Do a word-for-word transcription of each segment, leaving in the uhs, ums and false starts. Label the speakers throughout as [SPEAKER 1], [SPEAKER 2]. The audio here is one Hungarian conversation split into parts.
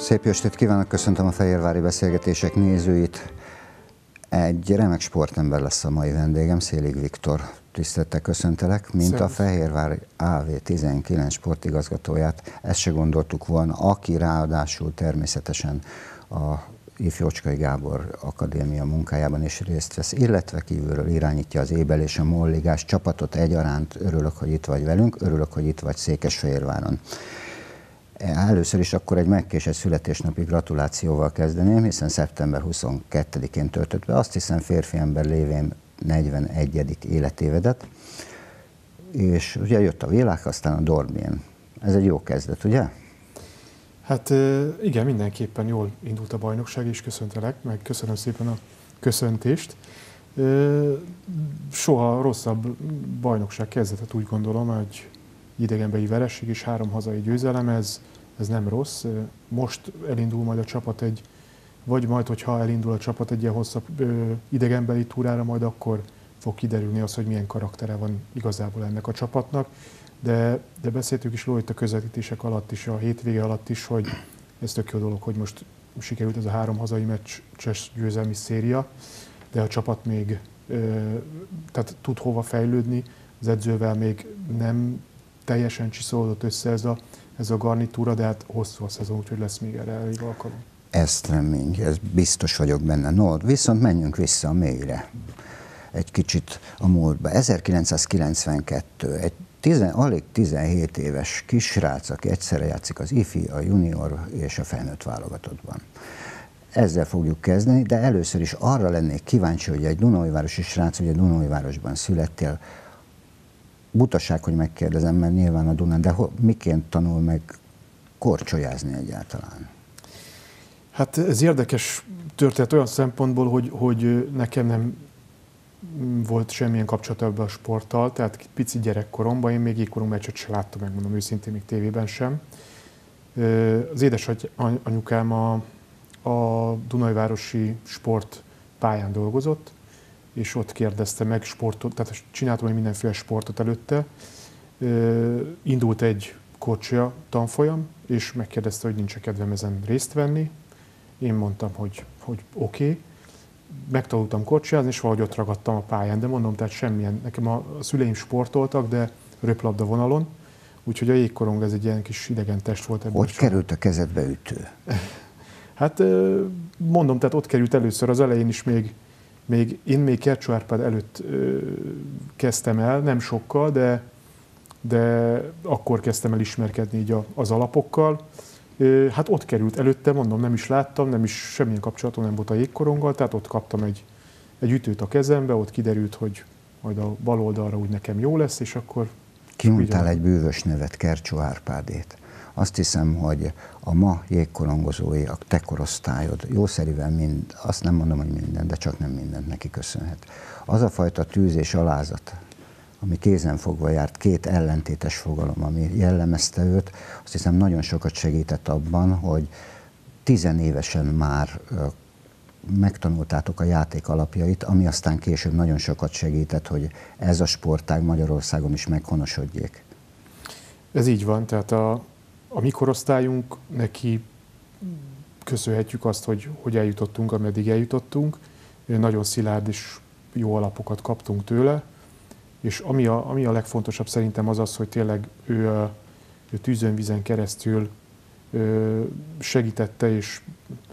[SPEAKER 1] Szép jó estét kívánok, köszöntöm a Fehérvári Beszélgetések nézőit. Egy remek sportember lesz a mai vendégem, Szélig Viktor. Tisztelettel köszöntelek, mint Szerint. A Fehérvári á vé tizenkilenc sportigazgatóját. Ezt se gondoltuk volna, aki ráadásul természetesen a Ifjócskai Gábor Akadémia munkájában is részt vesz, illetve kívülről irányítja az Ébel és a Molligás csapatot egyaránt. Örülök, hogy itt vagy velünk, örülök, hogy itt vagy Székesfehérváron. Először is akkor egy megkésett születésnapi gratulációval kezdeném, hiszen szeptember huszonkettedikén töltött be, azt hiszem férfi ember lévén negyvenegyedik életévedet, és ugye jött a világ, aztán a Dornbirn. Ez egy jó kezdet, ugye?
[SPEAKER 2] Hát igen, mindenképpen jól indult a bajnokság, és köszöntelek, meg köszönöm szépen a köszöntést. Soha rosszabb bajnokság kezdetet, úgy gondolom, egy idegenbeli vereség és három hazai győzelem, ez, ez nem rossz. Most elindul majd a csapat egy, vagy majd, hogyha elindul a csapat egy ilyen hosszabb ö, idegenbeli túrára, majd akkor fog kiderülni az, hogy milyen karaktere van igazából ennek a csapatnak. De, de beszéltük is róla itt a közvetítések alatt is, a hétvége alatt is, hogy ez tök jó dolog, hogy most sikerült ez a három hazai meccses győzelmi széria, de a csapat még ö, tehát tud hova fejlődni, az edzővel még nem teljesen csiszolódott össze ez a, ez a garnitúra, de hát hosszú a szezon, úgyhogy lesz még erre elég alkalom.
[SPEAKER 1] Ezt remény, ez biztos vagyok benne. No, viszont menjünk vissza a mélyre. Egy kicsit a múltba. ezerkilencszázkilencvenkettő, egy tizen, alig tizenhét éves kisrác, aki egyszerre játszik az ifi, a junior és a felnőtt válogatottban. Ezzel fogjuk kezdeni, de először is arra lennék kíváncsi, hogy egy dunaújvárosi srác, ugye Dunaújvárosban születtél, butaság, hogy megkérdezem, mert nyilván a Dunán, de ho, miként tanul meg korcsolyázni egyáltalán?
[SPEAKER 2] Hát ez érdekes történet olyan szempontból, hogy, hogy nekem nem volt semmilyen kapcsolat ebben a sporttal, tehát pici gyerekkoromban, én még jégkorong meccset sem láttam, megmondom őszintén, még tévében sem. Az édesanyukám a, a Dunaújvárosi sportpályán dolgozott, és ott kérdezte meg sportot, tehát csináltam még mindenféle sportot előtte. Indult egy korcsolya tanfolyam, és megkérdezte, hogy nincs-e kedvem ezen részt venni. Én mondtam, hogy, hogy oké. Okay. Megtanultam korcsolyázni, és valahogy ott ragadtam a pályán, de mondom, tehát semmilyen. Nekem a, a szüleim sportoltak, de röplabda vonalon, úgyhogy a jégkorong ez egy ilyen kis idegen test volt.
[SPEAKER 1] Hogy került a kezedbe ütő?
[SPEAKER 2] Hát mondom, tehát ott került először, az elején is még Még, én még Kercsó Árpád előtt ö, kezdtem el, nem sokkal, de, de akkor kezdtem el ismerkedni így a, az alapokkal. Ö, hát ott került előtte, mondom, nem is láttam, nem is semmilyen kapcsolatom nem volt a jégkoronggal, tehát ott kaptam egy, egy ütőt a kezembe, ott kiderült, hogy majd a bal oldalra úgy nekem jó lesz, és akkor...
[SPEAKER 1] Kimondtál egy bűvös nevet, Kercsó Árpádét. Azt hiszem, hogy a ma jégkorongozói, a te korosztályod jószerivel mind, azt nem mondom, hogy minden, de csak nem mindent neki köszönhet. Az a fajta tűz és alázat, ami kézenfogva járt, két ellentétes fogalom, ami jellemezte őt, azt hiszem nagyon sokat segített abban, hogy tizenévesen már megtanultátok a játék alapjait, ami aztán később nagyon sokat segített, hogy ez a sportág Magyarországon is meghonosodjék.
[SPEAKER 2] Ez így van, tehát a A mi korosztályunk, neki köszönhetjük azt, hogy, hogy eljutottunk, ameddig eljutottunk. Nagyon szilárd és jó alapokat kaptunk tőle, és ami a, ami a legfontosabb szerintem az az, hogy tényleg ő, ő tűzön, vízen keresztül segítette és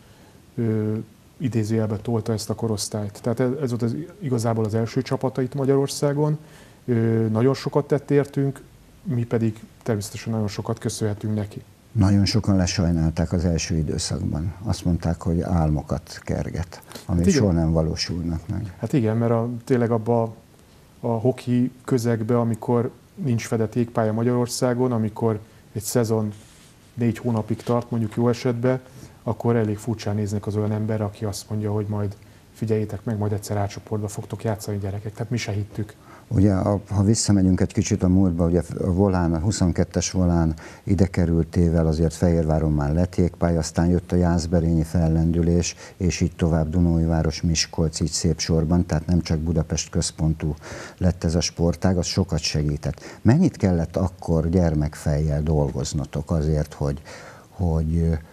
[SPEAKER 2] idézőjelbe tolta ezt a korosztályt. Tehát ez, ez volt az, igazából az első csapata itt Magyarországon. Nagyon sokat tett értünk, mi pedig természetesen nagyon sokat köszönhetünk neki.
[SPEAKER 1] Nagyon sokan lesajnálták az első időszakban. Azt mondták, hogy álmokat kerget, amik hát soha nem valósulnak meg.
[SPEAKER 2] Hát igen, mert a, tényleg abban a, a hoki közegben, amikor nincs fedett jégpálya Magyarországon, amikor egy szezon négy hónapig tart, mondjuk jó esetben, akkor elég furcsán néznek az olyan ember, aki azt mondja, hogy majd figyeljétek meg, majd egyszer átcsoportba fogtok játszani, gyerekek. Tehát mi se hittük.
[SPEAKER 1] Ugye, ha visszamegyünk egy kicsit a múltba, ugye a volán, a huszonkettes volán ide kerültével azért Fehérváron már lett jégpálya, aztán jött a jászberényi fellendülés, és így tovább Dunaújváros, Miskolc, így szép sorban, tehát nem csak Budapest központú lett ez a sportág, az sokat segített. Mennyit kellett akkor gyermekfejjel dolgoznotok azért, hogy, hogy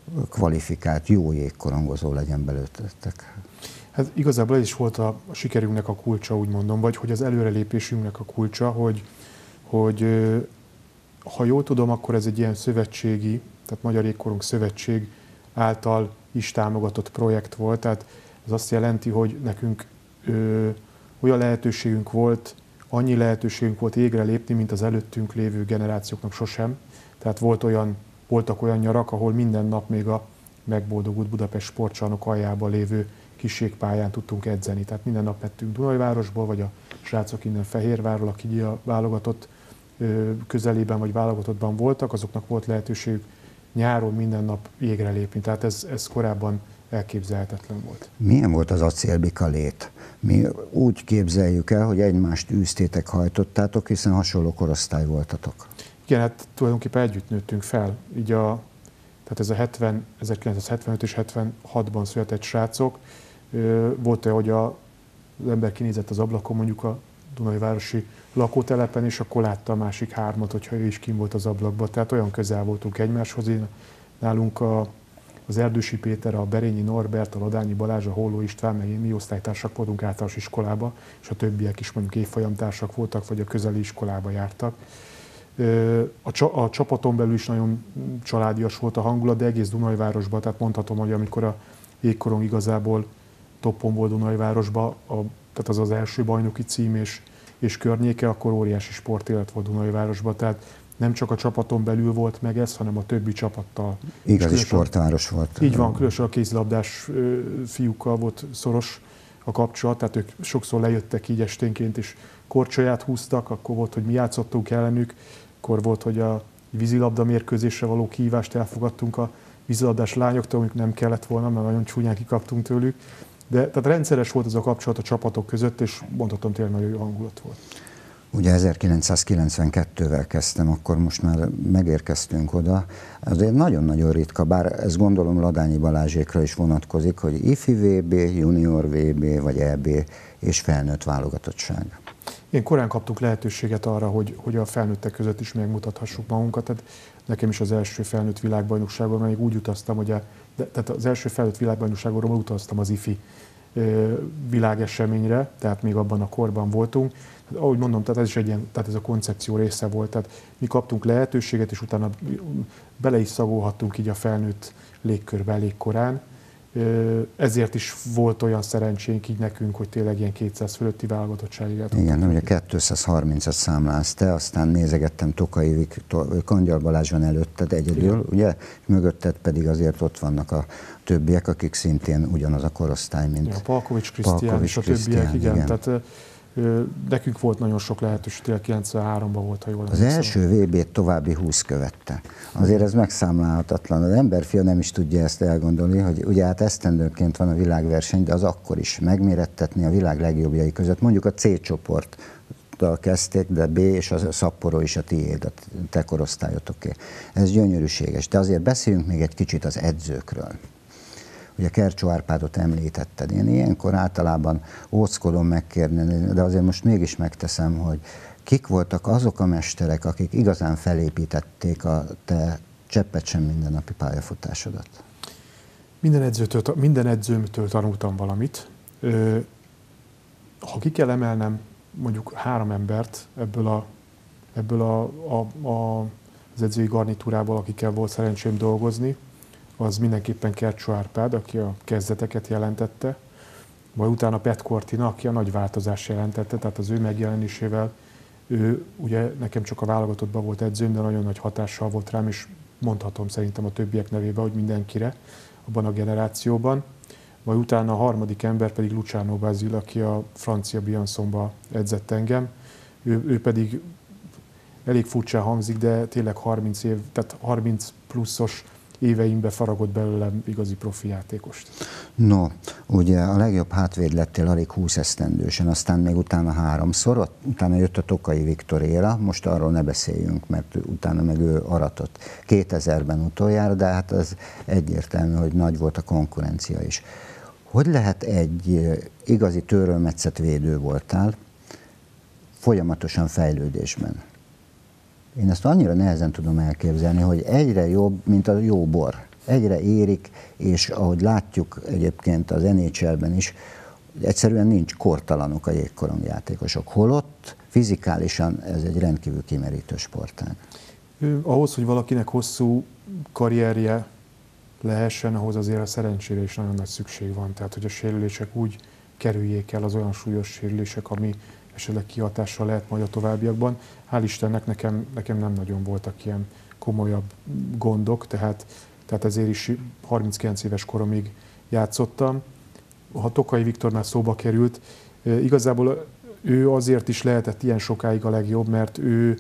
[SPEAKER 1] kvalifikált, jó jégkorongozó legyen belőletek?
[SPEAKER 2] Hát igazából ez is volt a sikerünknek a kulcsa, úgy mondom, vagy hogy az előrelépésünknek a kulcsa, hogy, hogy ha jól tudom, akkor ez egy ilyen szövetségi, tehát Magyar Jégkorong Szövetség által is támogatott projekt volt. Tehát ez azt jelenti, hogy nekünk ö, olyan lehetőségünk volt, annyi lehetőségünk volt égre lépni, mint az előttünk lévő generációknak sosem. Tehát volt olyan, voltak olyan nyarak, ahol minden nap még a megboldogult Budapest sportcsarnok aljában lévő kisségpályán tudtunk edzeni. Tehát minden nap mentünk Dunajvárosból, vagy a srácok innen Fehérvárról, akik a válogatott közelében vagy válogatottban voltak, azoknak volt lehetőségük nyáron minden nap jégre lépni. Tehát ez, ez korábban elképzelhetetlen volt.
[SPEAKER 1] Milyen volt az acélbika lét? Mi úgy képzeljük el, hogy egymást űztétek, hajtottátok, hiszen hasonló korosztály voltatok. Igen, hát
[SPEAKER 2] tulajdonképpen együtt nőttünk fel. Így a, tehát ez a hetven, ezerkilencszázhetvenöt és hetvenhatban született srácok. Volt olyan, hogy a, az ember kinézett az ablakon mondjuk a Dunajvárosi lakótelepen, és akkor látta a másik hármat, hogyha ő is kim volt az ablakban. Tehát olyan közel voltunk egymáshoz. Én, nálunk a, az Erdősi Péter, a Berényi Norbert, a Ladányi Balázs, a Holló István, meg én, mi osztálytársak voltunk általános iskolába, és a többiek is mondjuk évfolyamtársak voltak, vagy a közeli iskolába jártak. A, a csapaton belül is nagyon családias volt a hangulat, de egész Dunajvárosban, tehát mondhatom, hogy amikor a jégkorong igazából toppon volt Dunajvárosban, a, tehát az az első bajnoki cím és, és környéke, akkor óriási sportélet volt Dunajvárosban, tehát nem csak a csapaton belül volt meg ez, hanem a többi csapattal.
[SPEAKER 1] Igazi sportváros volt.
[SPEAKER 2] Így van, különösen a kézilabdás fiúkkal volt szoros a kapcsolat, tehát ők sokszor lejöttek így esténként, és korcsolyát húztak, akkor volt, hogy mi játszottunk ellenük, akkor volt, hogy a vízilabda mérkőzésre való kihívást elfogadtunk a vízilabdás lányoktól, amik nem kellett volna, mert nagyon csúnyán kikaptunk tőlük. De tehát rendszeres volt ez a kapcsolat a csapatok között, és mondhatom, tényleg nagyon jó hangulat volt.
[SPEAKER 1] Ugye ezerkilencszázkilencvenkettővel kezdtem, akkor most már megérkeztünk oda. Azért nagyon-nagyon ritka, bár ez gondolom Ladányi Balázsékra is vonatkozik, hogy ifi vé bé, junior vé bé vagy é bé és felnőtt válogatottság.
[SPEAKER 2] Én korán kaptunk lehetőséget arra, hogy, hogy a felnőttek között is megmutathassuk magunkat. Tehát nekem is az első felnőtt világbajnokságon, még úgy utaztam, hogy a, de, tehát az első felnőtt világbajnokságon utaztam az ifi világeseményre, tehát még abban a korban voltunk. Tehát, ahogy mondom, tehát ez is egy ilyen, tehát ez a koncepció része volt. Tehát mi kaptunk lehetőséget, és utána bele is szagolhattunk így a felnőtt légkörbe elég korán. Ezért is volt olyan szerencsénk így nekünk, hogy tényleg ilyen kétszáz fölötti válogatottságig.
[SPEAKER 1] Igen, ugye kétszázharmincat számlálsz te, aztán nézegettem Tokai Viktor, Kangyal Balázs van előtted egyedül, igen. Ugye? Mögötted pedig azért ott vannak a többiek, akik szintén ugyanaz a korosztály, mint
[SPEAKER 2] ja, Palkovics Krisztián és a többiek, igen. igen. Tehát, nekünk volt nagyon sok lehetőség, tényleg kilencvenháromban volt, ha jól
[SPEAKER 1] Az emlékszem. első vé bét további húsz követte. Azért ez megszámlálhatatlan. Az emberfia nem is tudja ezt elgondolni, hogy ugye hát esztendőnként van a világverseny, de az akkor is megmérettetni a világ legjobbjai között. Mondjuk a C csoporttal kezdték, de B és a Sapporo is a tiéd, a te korosztályotoké. Ez gyönyörűséges. De azért beszéljünk még egy kicsit az edzőkről. Ugye Kercsó Árpádot említetted. Én ilyenkor általában óckodom megkérni, de azért most mégis megteszem, hogy kik voltak azok a mesterek, akik igazán felépítették a te cseppet sem mindennapi pályafutásodat?
[SPEAKER 2] Minden edzőtől, minden edzőmtől tanultam valamit. Ha ki kell emelnem mondjuk három embert ebből, a, ebből a, a, a, az edzői garnitúrából, akikkel volt szerencsém dolgozni, az mindenképpen Kercsó Árpád, aki a kezdeteket jelentette, majd utána Pet Cortina, aki a nagy változást jelentette, tehát az ő megjelenésével ő ugye nekem csak a válogatottban volt edzőm, de nagyon nagy hatással volt rám, és mondhatom szerintem a többiek nevében, hogy mindenkire abban a generációban. Majd utána a harmadik ember pedig Luciano Basile, aki a francia Biançonba edzett engem. Ő, ő pedig elég furcsán hangzik, de tényleg harminc év, tehát harminc pluszos éveimbe faragott belőlem igazi profi játékost.
[SPEAKER 1] No, ugye a legjobb hátvéd lettél alig húsz esztendősen, aztán még utána háromszor, utána jött a Tokai Viktor éra, most arról ne beszéljünk, mert utána meg ő aratott kétezerben utoljára, de hát az egyértelmű, hogy nagy volt a konkurencia is. Hogy lehet egy igazi törölmetszett védő voltál, folyamatosan fejlődésben? Én ezt annyira nehezen tudom elképzelni, hogy egyre jobb, mint a jó bor. egyre érik, és ahogy látjuk egyébként az en há el-ben is, egyszerűen nincs kortalanok a jégkorongjátékosok. Holott fizikálisan ez egy rendkívül kimerítő sportág.
[SPEAKER 2] Ahhoz, hogy valakinek hosszú karrierje lehessen, ahhoz azért a szerencsére is nagyon nagy szükség van. Tehát, hogy a sérülések úgy kerüljék el, az olyan súlyos sérülések, ami esetleg kihatással lehet majd a továbbiakban. Hál' Istennek nekem, nekem nem nagyon voltak ilyen komolyabb gondok, tehát, tehát ezért is harminckilenc éves koromig játszottam. Ha Tokay Viktor már szóba került, igazából ő azért is lehetett ilyen sokáig a legjobb, mert ő,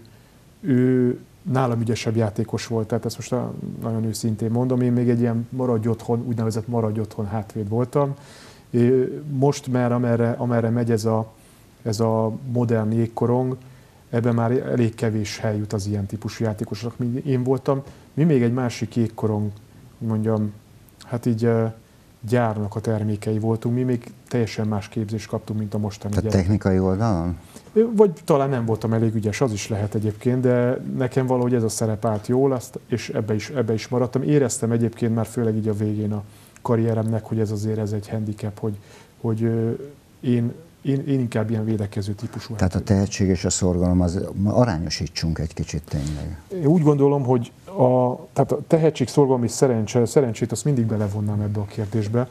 [SPEAKER 2] ő nálam ügyesebb játékos volt, tehát ezt most nagyon őszintén mondom, én még egy ilyen maradj otthon, úgynevezett maradj otthon hátvéd voltam. Most már amerre, amerre megy ez a, ez a modern jégkorong, ebben már elég kevés hely jut az ilyen típusú játékosoknak, mint én voltam. Mi még egy másik jégkorong, mondjam, hát így gyárnak a termékei voltunk, mi még teljesen más képzést kaptunk, mint a mostani.
[SPEAKER 1] Tehát technikai oldalon?
[SPEAKER 2] Vagy talán nem voltam elég ügyes, az is lehet egyébként, de nekem valahogy ez a szerep állt jól, azt, és ebbe is, ebbe is maradtam. Éreztem egyébként már főleg így a végén a karrieremnek, hogy ez azért ez egy handicap, hogy, hogy én, én, én inkább ilyen védekező típusú.
[SPEAKER 1] Tehát a tehetség és a szorgalom, az arányosítsunk egy kicsit tényleg.
[SPEAKER 2] Én úgy gondolom, hogy a, tehát a tehetség, szorgalom és szerencse, szerencsét azt mindig belevonnám ebbe a kérdésbe.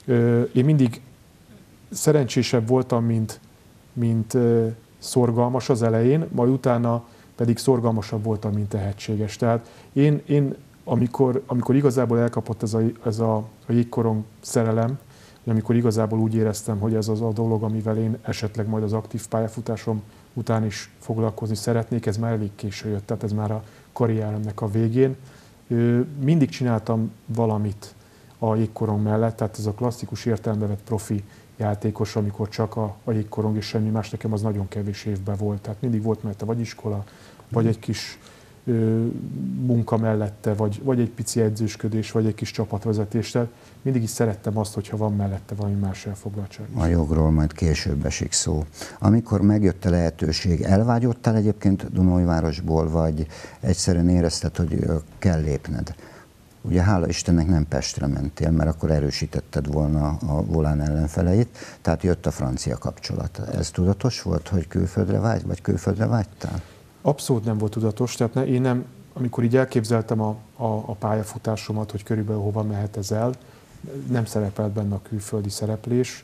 [SPEAKER 2] Én mindig szerencsésebb voltam, mint, mint szorgalmas az elején, majd utána pedig szorgalmasabb voltam, mint tehetséges. Tehát én, én amikor, amikor igazából elkapott ez a, ez a, a jégkorong szerelem, amikor igazából úgy éreztem, hogy ez az a dolog, amivel én esetleg majd az aktív pályafutásom után is foglalkozni szeretnék, ez már elég késő jött, tehát ez már a karrieremnek a végén. Mindig csináltam valamit a jégkorong mellett, tehát ez a klasszikus értelembe vett profi játékos, amikor csak a, a jégkorong és semmi más, nekem az nagyon kevés évben volt. Tehát mindig volt mellette vagy iskola, vagy egy kis ö, munka mellette, vagy, vagy egy pici edzősködés, vagy egy kis csapatvezetés. Tehát mindig is szerettem azt, hogyha van mellette valami más elfoglaltság.
[SPEAKER 1] A jogról majd később esik szó. Amikor megjött a lehetőség, elvágyódtál egyébként Dunaújvárosból, vagy egyszerűen érezted, hogy kell lépned? Ugye hála Istennek nem Pestre mentél, mert akkor erősítetted volna a volán ellenfeleit, tehát jött a francia kapcsolat. Ez tudatos volt, hogy külföldre vágy, vagy külföldre vágytál?
[SPEAKER 2] Abszolút nem volt tudatos, tehát ne, én nem, amikor így elképzeltem a, a, a pályafutásomat, hogy körülbelül hova mehet ez el, nem szerepelt benne a külföldi szereplés.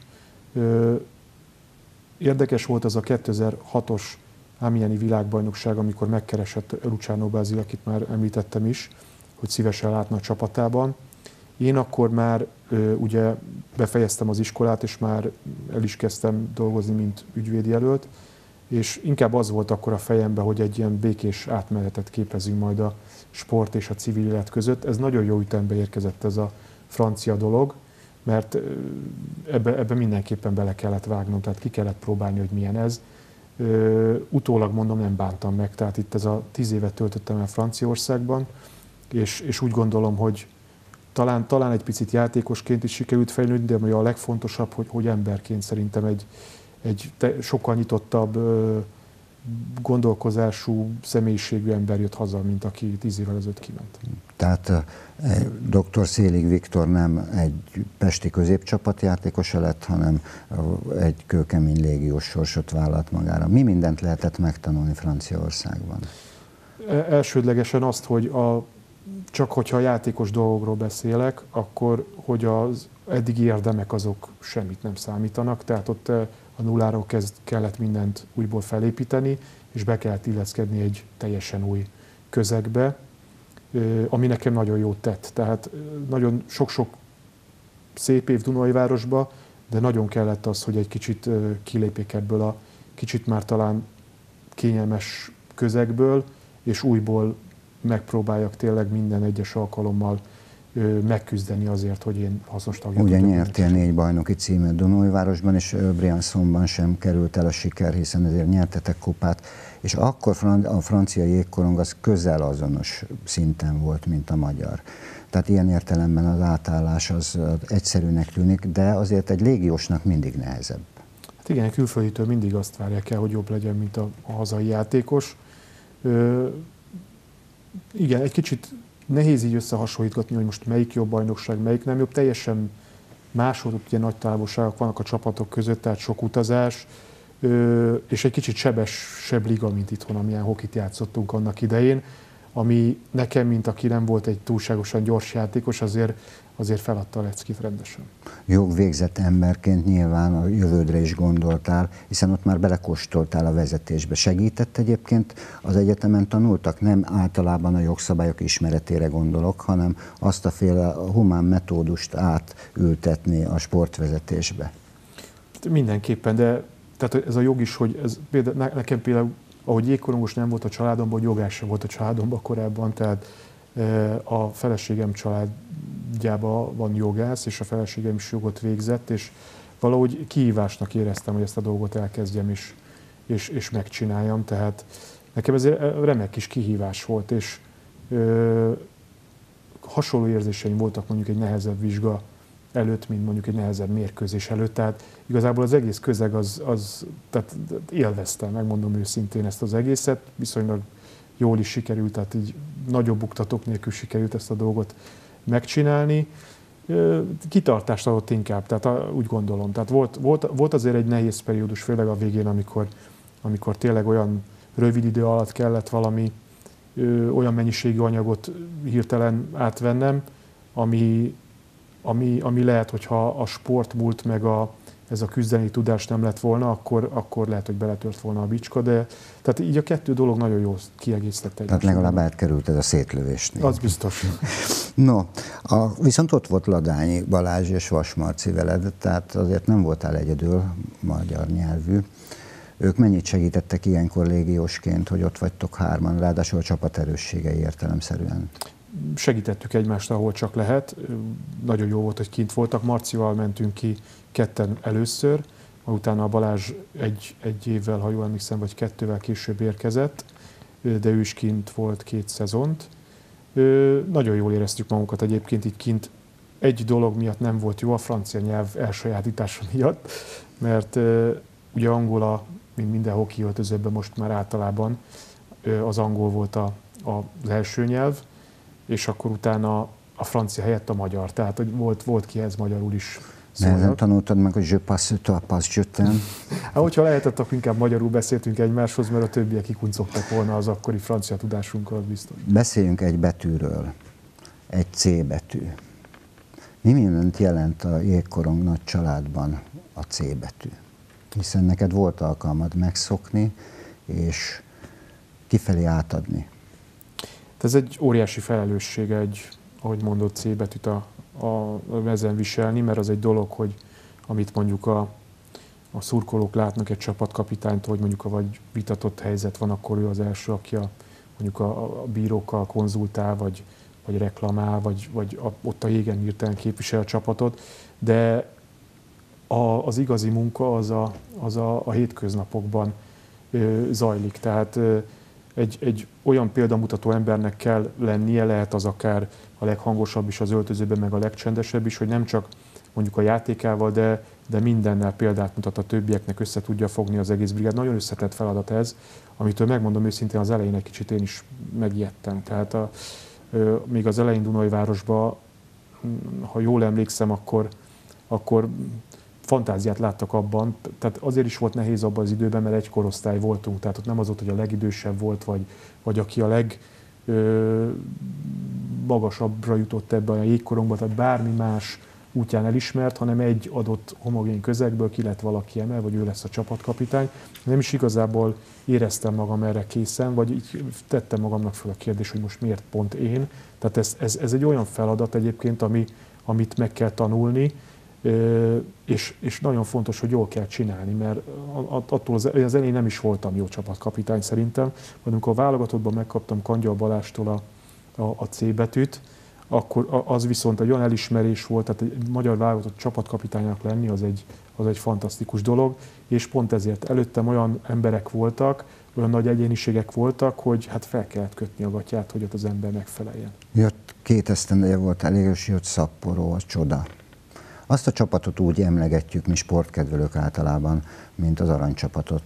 [SPEAKER 2] Érdekes volt az a kétezer-hatos Amiens-i világbajnokság, amikor megkeresett Luciano Basile, akit már említettem is, hogy szívesen látna a csapatában. Én akkor már ugye befejeztem az iskolát, és már el is kezdtem dolgozni, mint ügyvédjelölt, és inkább az volt akkor a fejemben, hogy egy ilyen békés átmenetet képezünk majd a sport és a civil élet között. Ez nagyon jó ütembe érkezett ez a francia dolog, mert ebbe, ebbe mindenképpen bele kellett vágnom, tehát ki kellett próbálni, hogy milyen ez. Utólag mondom, nem bántam meg, tehát itt ez a tíz évet töltöttem el Franciaországban, és, és úgy gondolom, hogy talán, talán egy picit játékosként is sikerült fejlődni, de ami a legfontosabb, hogy, hogy emberként szerintem egy, egy te, sokkal nyitottabb gondolkozású, személyiségű ember jött haza, mint aki tíz évvel ezelőtt kiment.
[SPEAKER 1] Tehát dr. Szélig Viktor nem egy pesti középcsapat játékosa lett, hanem egy kőkemény légiós sorsot vállalt magára. Mi mindent lehetett megtanulni Franciaországban?
[SPEAKER 2] Elsődlegesen azt, hogy a, csak hogyha a játékos dolgokról beszélek, akkor hogy az eddigi érdemek azok semmit nem számítanak, tehát ott a nulláról kezd, kellett mindent újból felépíteni, és be kellett illeszkedni egy teljesen új közegbe, ami nekem nagyon jót tett. Tehát nagyon sok-sok szép év Dunaújvárosba, de nagyon kellett az, hogy egy kicsit kilépjek ebből a kicsit már talán kényelmes közegből, és újból megpróbáljak tényleg minden egyes alkalommal megküzdeni azért, hogy én hasznos tagja
[SPEAKER 1] Ugye nyertél négy bajnoki címet Dunaújvárosban, és Briançonban sem került el a siker, hiszen ezért nyertetek kupát, és akkor a francia jégkorong az közel azonos szinten volt, mint a magyar. Tehát ilyen értelemben az átállás az egyszerűnek tűnik, de azért egy légiósnak mindig nehezebb.
[SPEAKER 2] Hát igen, külfölditől mindig azt várják el, hogy jobb legyen, mint a, a hazai játékos. Ö, igen, egy kicsit nehéz így összehasonlítgatni, hogy most melyik jobb bajnokság, melyik nem jobb. Teljesen más volt, ugye nagy távolságok vannak a csapatok között, tehát sok utazás, és egy kicsit sebesebb liga, mint itthon, amilyen hokit játszottunk annak idején, ami nekem, mint aki nem volt egy túlságosan gyors játékos, azért, azért feladta a leckét rendesen.
[SPEAKER 1] Jogvégzett emberként nyilván a jövődre is gondoltál, hiszen ott már belekóstoltál a vezetésbe. Segített egyébként az egyetemen tanultak? Nem általában a jogszabályok ismeretére gondolok, hanem azt a féle humán metódust átültetni a sportvezetésbe.
[SPEAKER 2] Mindenképpen, de tehát ez a jog is, hogy ez, például, nekem például, ahogy jégkorongos nem volt a családomban, hogy jogász sem volt a családomban korábban, tehát a feleségem családjában van jogász, és a feleségem is jogot végzett, és valahogy kihívásnak éreztem, hogy ezt a dolgot elkezdjem és, és, és megcsináljam, tehát nekem ez egy remek kis kihívás volt, és ö, hasonló érzéseim voltak mondjuk egy nehezebb vizsga előtt, mint mondjuk egy nehezebb mérkőzés előtt, tehát igazából az egész közeg az, az tehát élveztem, megmondom őszintén ezt az egészet, viszonylag jól is sikerült, tehát így nagyobb buktatók nélkül sikerült ezt a dolgot megcsinálni. Kitartást adott inkább, tehát úgy gondolom. Tehát volt, volt, volt azért egy nehéz periódus, főleg a végén, amikor, amikor tényleg olyan rövid idő alatt kellett valami ö, olyan mennyiségű anyagot hirtelen átvennem, ami, ami, ami lehet, hogyha a sport múlt meg a, ez a küzdeni tudás nem lett volna, akkor, akkor lehet, hogy beletört volna a bicska, de tehát így a kettő dolog nagyon jól kiegészített egymást.
[SPEAKER 1] Tehát legalább átkerült ez a szétlövésnél.
[SPEAKER 2] Az biztos.
[SPEAKER 1] No, a, viszont ott volt Ladányi Balázs és Vas Marci veled, tehát azért nem voltál egyedül magyar nyelvű. Ők mennyit segítettek ilyenkor légiósként, hogy ott vagytok hárman, ráadásul a csapat erősségei értelemszerűen?
[SPEAKER 2] Segítettük egymást, ahol csak lehet. Nagyon jó volt, hogy kint voltak. Marcival mentünk ki ketten először, utána a Balázs egy, egy évvel, ha jól emlékszem, vagy kettővel később érkezett, de ő is kint volt két szezont. Nagyon jól éreztük magunkat egyébként itt kint. Egy dolog miatt nem volt jó, a francia nyelv elsajátítása miatt, mert ugye Angola, mint minden hoki öltözőben most már általában az angol volt a, a, az első nyelv, és akkor utána a francia helyett a magyar. Tehát hogy volt, volt kihez magyarul is szólnak.
[SPEAKER 1] Nehezen tanultad meg, hogy je passe, toi passe, je t'aime?
[SPEAKER 2] Hát, hogyha lehetett, akkor inkább magyarul beszéltünk egymáshoz, mert a többiek kikuncogtak volna az akkori francia tudásunkkal, biztos.
[SPEAKER 1] Beszéljünk egy betűről, egy C betű. Mi mindent jelent a jégkorong nagy családban a C betű? Hiszen neked volt alkalmad megszokni, és kifelé átadni.
[SPEAKER 2] Ez egy óriási felelősség, egy, ahogy mondod, C betűt a, a, a mezen viselni, mert az egy dolog, hogy amit mondjuk a, a szurkolók látnak egy csapatkapitányt, vagy mondjuk a vagy vitatott helyzet van, akkor ő az első, aki a, mondjuk a, a bírókkal konzultál, vagy, vagy reklamál, vagy, vagy a, ott a jégen hirtelen képvisel a csapatot, de a, az igazi munka az a, az a, a hétköznapokban ö, zajlik. Tehát ö, Egy, egy olyan példamutató embernek kell lennie, lehet az akár a leghangosabb is az öltözőben, meg a legcsendesebb is, hogy nem csak mondjuk a játékával, de, de mindennel példát mutat a többieknek, össze tudja fogni az egész brigád. Nagyon összetett feladat ez, amitől megmondom őszintén, az elején egy kicsit én is megijedtem. Tehát a, még az elején Dunajvárosban, ha jól emlékszem, akkor, akkor fantáziát láttak abban, tehát azért is volt nehéz abban az időben, mert egy korosztály voltunk, tehát ott nem az volt, hogy a legidősebb volt, vagy, vagy aki a legmagasabbra jutott ebbe a jégkorongba, tehát bármi más útján elismert, hanem egy adott homogén közegből ki lett valaki emel, vagy ő lesz a csapatkapitány. Nem is igazából éreztem magam erre készen, vagy így tettem magamnak fel a kérdést, hogy most miért pont én. Tehát ez, ez, ez egy olyan feladat egyébként, ami, amit meg kell tanulni, És, és nagyon fontos, hogy jól kell csinálni, mert attól az, az elején nem is voltam jó csapatkapitány szerintem, mert amikor a válogatottban megkaptam Kangyal Balástól a, a, a C betűt, akkor az viszont egy olyan elismerés volt, tehát egy magyar válogatott csapatkapitánynak lenni az egy, az egy fantasztikus dolog, és pont ezért előttem olyan emberek voltak, olyan nagy egyéniségek voltak, hogy hát fel kellett kötni a gatyát, hogy ott az ember megfeleljen.
[SPEAKER 1] Jött két esztendeje volt elég, és jött Sapporo, a csoda. Azt a csapatot úgy emlegetjük mi sportkedvelők általában, mint az aranycsapatot.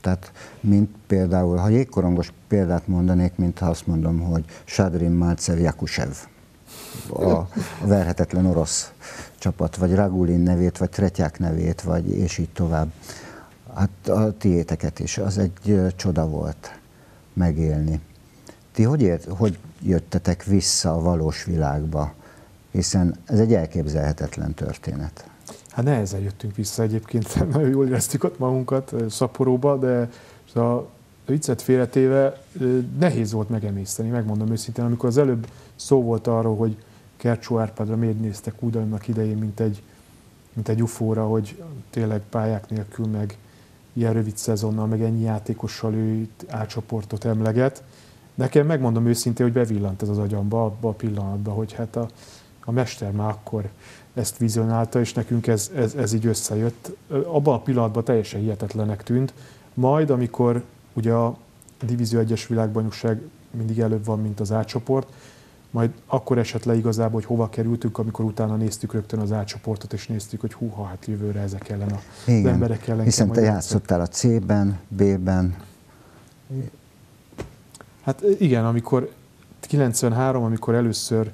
[SPEAKER 1] Tehát, mint például, ha jégkorongos példát mondanék, mint ha azt mondom, hogy Shadrin Maltsev Jakusev, a, a verhetetlen orosz csapat, vagy Ragulin nevét, vagy Tretyák nevét, vagy és így tovább. Hát a tiéteket is, az egy csoda volt megélni. Ti hogy, ért, hogy jöttetek vissza a valós világba? Hiszen ez egy elképzelhetetlen történet.
[SPEAKER 2] Hát nehezen jöttünk vissza egyébként, nagyon jól éreztük ott magunkat Szaporóba, de a viccet félretéve nehéz volt megemészteni, megmondom őszintén. Amikor az előbb szó volt arról, hogy Kercsó Árpádra miért néztek úgy annak idején, mint egy, mint egy ufóra, hogy tényleg pályák nélkül, meg ilyen rövid szezonnal, meg ennyi játékossal ő A-csoportot emleget. Nekem megmondom őszintén, hogy bevillant ez az agyamba abba a pillanatban, hogy hát a, a mester már akkor ezt vizionálta, és nekünk ez, ez, ez így összejött. Abban a pillanatban teljesen hihetetlenek tűnt. Majd, amikor ugye a Divízió egyes világbajnokság mindig előbb van, mint az A-csoport, majd akkor esett le igazából, hogy hova kerültünk, amikor utána néztük rögtön az A-csoportot, és néztük, hogy húha, hát jövőre ezek ellen a, az emberek ellen.
[SPEAKER 1] Hiszen te játszottál a C-ben, B-ben.
[SPEAKER 2] Hát igen, amikor kilencvenhárom, amikor először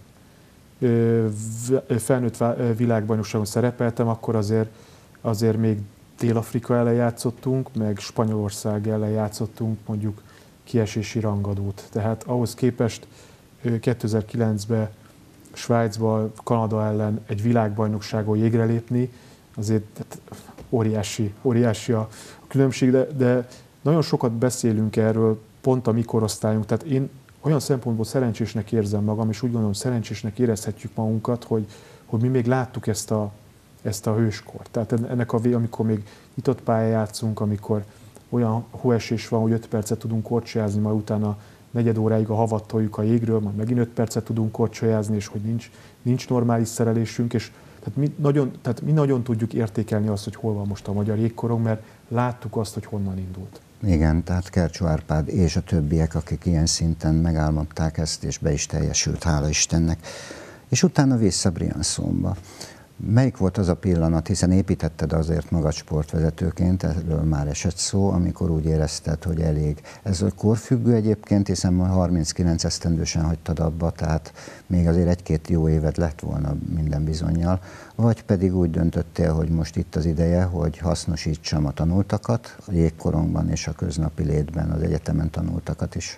[SPEAKER 2] felnőtt világbajnokságon szerepeltem, akkor azért, azért még Dél-Afrika ellen játszottunk, meg Spanyolország ellen játszottunk mondjuk kiesési rangadót. Tehát ahhoz képest kétezer-kilencben Svájcban, Kanada ellen egy világbajnokságon jégre lépni, azért óriási, óriási a különbség, de, de nagyon sokat beszélünk erről, pont a mi korosztályunk. Tehát én olyan szempontból szerencsésnek érzem magam, és úgy gondolom, szerencsésnek érezhetjük magunkat, hogy, hogy mi még láttuk ezt a, ezt a hőskort. Tehát ennek a vé, amikor még nyitott pályán játszunk, amikor olyan hóesés van, hogy öt percet tudunk korcsolyázni, majd utána negyed óráig a havat toljuk a jégről, majd megint öt percet tudunk korcsolyázni, és hogy nincs, nincs normális szerelésünk, és tehát mi, nagyon, tehát mi nagyon tudjuk értékelni azt, hogy hol van most a magyar jégkorong, mert láttuk azt, hogy honnan indult.
[SPEAKER 1] Igen, tehát Kercsó Árpád és a többiek, akik ilyen szinten megálmodták ezt, és be is teljesült, hála Istennek. És utána vissza Briançonba. Melyik volt az a pillanat, hiszen építetted azért magad sportvezetőként, erről már esett szó, amikor úgy érezted, hogy elég. Ez korfüggő egyébként, hiszen majd harminckilenc esztendősen hagytad abba, tehát még azért egy-két jó évet lett volna minden bizonnyal, vagy pedig úgy döntöttél, hogy most itt az ideje, hogy hasznosítsam a tanultakat, a jégkorongban és a köznapi létben az egyetemen tanultakat is.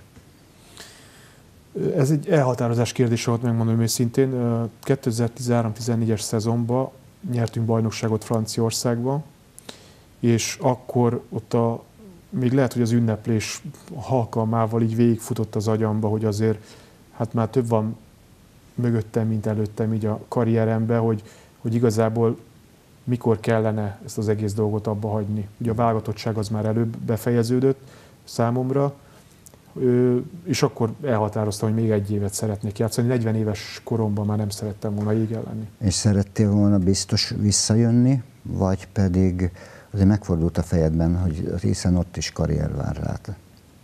[SPEAKER 2] Ez egy elhatározás kérdése volt, megmondom őszintén. kétezer-tizenhárom-tizennégyes szezonban nyertünk bajnokságot Franciaországban, és akkor ott a, még lehet, hogy az ünneplés alkalmával így végigfutott az agyamba, hogy azért hát már több van mögöttem, mint előttem így a karrieremben, hogy, hogy igazából mikor kellene ezt az egész dolgot abba hagyni. Ugye a válogatottság az már előbb befejeződött számomra, és akkor elhatároztam, hogy még egy évet szeretnék játszani. negyven éves koromban már nem szerettem volna jégen lenni. És szerettél
[SPEAKER 1] volna biztos visszajönni, vagy pedig azért megfordult a fejedben, hogy hiszen ott is karrier vár rád?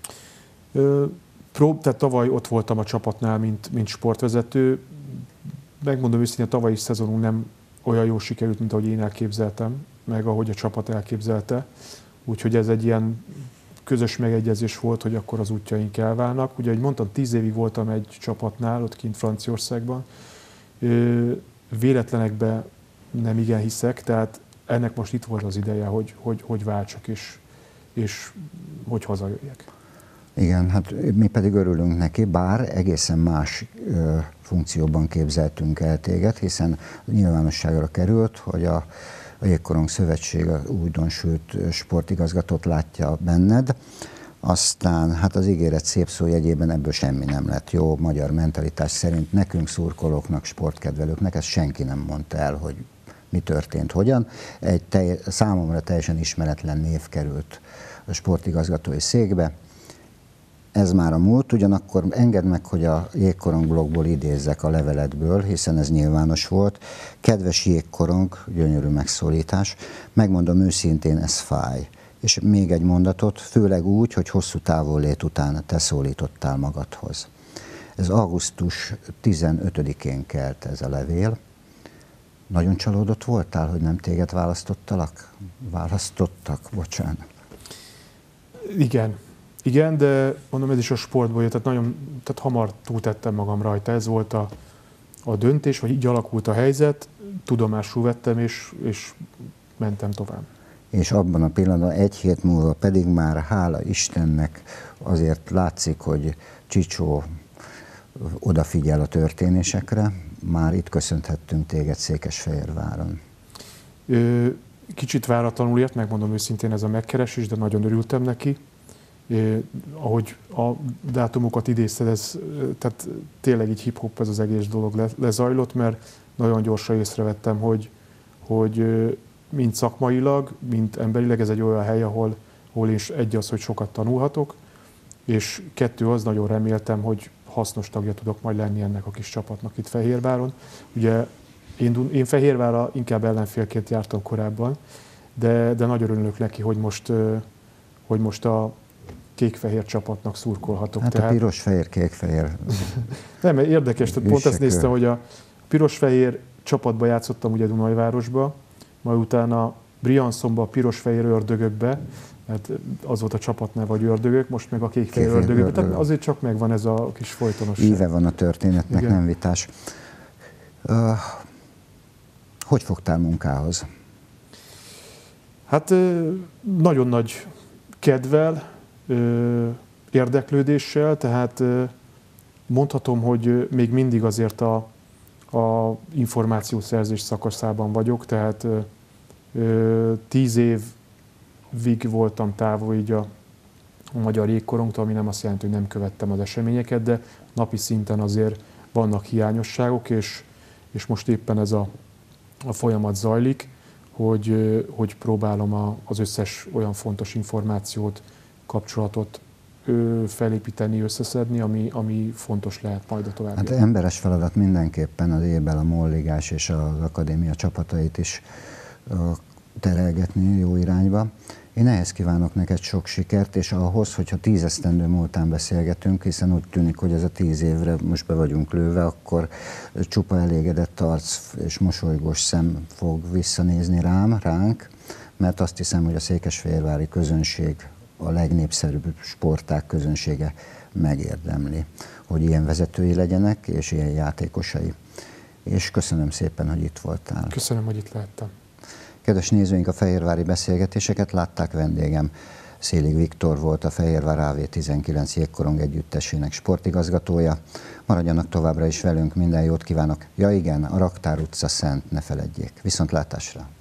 [SPEAKER 2] Prób, tehát tavaly ott voltam a csapatnál, mint, mint sportvezető. Megmondom őszintén, a tavalyi szezonunk nem olyan jól sikerült, mint ahogy én elképzeltem, meg ahogy a csapat elképzelte. Úgyhogy ez egy ilyen közös megegyezés volt, hogy akkor az útjaink elválnak. Ugye, ahogy mondtam, tíz évig voltam egy csapatnál, ott kint Franciaországban. Véletlenekben nem igen hiszek, tehát ennek most itt volt az ideje, hogy, hogy, hogy váltsak, és, és hogy hazajöjjek.
[SPEAKER 1] Igen, hát mi pedig örülünk neki, bár egészen más ö, funkcióban képzeltünk el téged, hiszen nyilvánosságra került, hogy a A Jégkorong Szövetség újdonsült sportigazgatót látja benned, aztán hát az ígéret szép szó jegyében ebből semmi nem lett. Jó magyar mentalitás szerint nekünk szurkolóknak, sportkedvelőknek ezt senki nem mondta el, hogy mi történt, hogyan. Egy telj, számomra teljesen ismeretlen név került a sportigazgatói székbe. Ez már a múlt, ugyanakkor engedd meg, hogy a Jégkorong blogból idézzek a leveledből, hiszen ez nyilvános volt. Kedves Jégkorong, gyönyörű megszólítás, megmondom őszintén, ez fáj. És még egy mondatot, főleg úgy, hogy hosszú távollét után te szólítottál magadhoz. Ez augusztus tizenötödikén kelt ez a levél. Nagyon csalódott voltál, hogy nem téged választottalak? Választottak, bocsánat.
[SPEAKER 2] Igen. Igen, de mondom, ez is a sportból jött, tehát nagyon tehát hamar túltettem magam rajta. Ez volt a, a döntés, vagy így alakult a helyzet, tudomásul vettem, és, és mentem tovább.
[SPEAKER 1] És abban a pillanatban, egy hét múlva pedig már, hála Istennek, azért látszik, hogy Csicsó odafigyel a történésekre. Már itt köszönhettünk téged Székesfehérváron.
[SPEAKER 2] Kicsit váratlanul ért, megmondom őszintén, ez a megkeresés, de nagyon örültem neki. É, ahogy a dátumokat idézted, ez, tehát tényleg így hip-hop ez az egész dolog le, lezajlott, mert nagyon gyorsan észrevettem, hogy, hogy mind szakmailag, mind emberileg ez egy olyan hely, ahol, ahol is egy az, hogy sokat tanulhatok, és kettő az, nagyon reméltem, hogy hasznos tagja tudok majd lenni ennek a kis csapatnak itt Fehérváron. Ugye én, én Fehérvárra inkább ellenfélként jártam korábban, de, de nagyon örülök neki, hogy most, hogy most a kék-fehér csapatnak szurkolhatok.
[SPEAKER 1] Hát
[SPEAKER 2] tehát...
[SPEAKER 1] a piros-fehér-kék-fehér.
[SPEAKER 2] Nem, érdekes, tehát pont ezt néztem, hogy a piros-fehér csapatba játszottam ugye Dunajvárosba, majd utána Briançonba a piros-fehér ördögökbe, mert az volt a csapatnál, vagy ördögök, most meg a kék-fehér ördögökbe, tehát azért csak megvan ez a kis folytonosság.
[SPEAKER 1] Íve van a történetnek,
[SPEAKER 2] igen.
[SPEAKER 1] Nem vitás. Uh, hogy fogtál munkához?
[SPEAKER 2] Hát nagyon nagy kedvel, érdeklődéssel, tehát mondhatom, hogy még mindig azért a, a információszerzés szakaszában vagyok, tehát tíz évig voltam távol így a, a magyar jégkorongtól, ami nem azt jelenti, hogy nem követtem az eseményeket, de napi szinten azért vannak hiányosságok, és, és most éppen ez a, a folyamat zajlik, hogy, hogy próbálom a, az összes olyan fontos információt, kapcsolatot felépíteni, összeszedni, ami, ami fontos lehet majd a további.
[SPEAKER 1] Hát emberes feladat mindenképpen az Ébel, a Molligás és az akadémia csapatait is terelgetni jó irányba. Én ehhez kívánok neked sok sikert, és ahhoz, hogyha tíz esztendő múltán beszélgetünk, hiszen úgy tűnik, hogy ez a tíz évre most be vagyunk lőve, akkor csupa elégedett arc és mosolygós szem fog visszanézni rám, ránk, mert azt hiszem, hogy a székesfehérvári közönség, a legnépszerűbb sportág közönsége megérdemli, hogy ilyen vezetői legyenek, és ilyen játékosai. És köszönöm szépen, hogy itt voltál.
[SPEAKER 2] Köszönöm, hogy itt lehettem.
[SPEAKER 1] Kedves nézőink, a fehérvári beszélgetéseket látták, vendégem Szélig Viktor volt, a Fehérvár á vé tizenkilenc jégkorong együttesének sportigazgatója. Maradjanak továbbra is velünk, minden jót kívánok. Ja igen, a Raktár utca Szent, ne feledjék. Viszontlátásra!